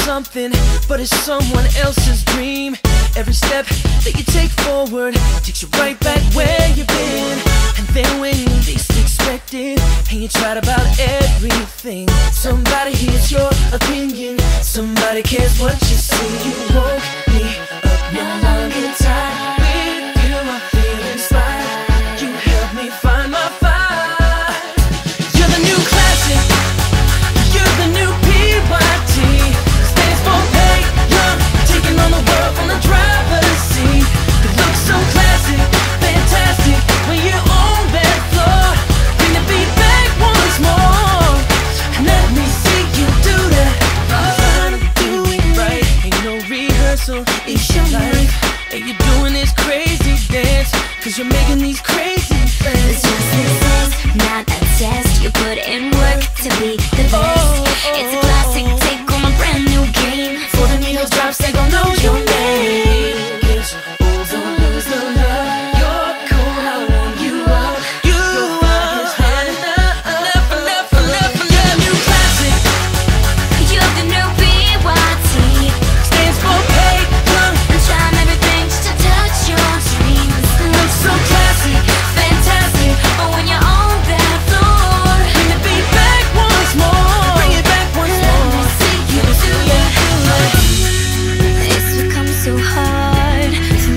something, but it's someone else's dream. Every step that you take forward takes you right back where you've been. And then when you least expect it, and you tried about everything, somebody hears your opinion, somebody cares what you see. You woke me up now.